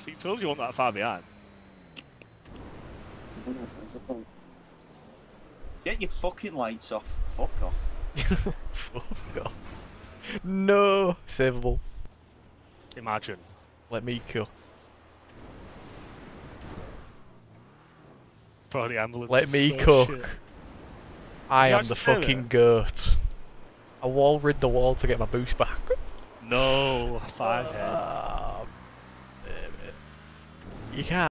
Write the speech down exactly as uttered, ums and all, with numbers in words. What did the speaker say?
See, told you I'm not that far behind. Get your fucking lights off. Fuck off. Fuck off. No! Savable. Imagine. Let me cook. Bro, the ambulance Let is me so cook. shit. I You am the actually say fucking goat. I wall rid the wall to get my boost back. No, five heads. Ah, damn it. You can't.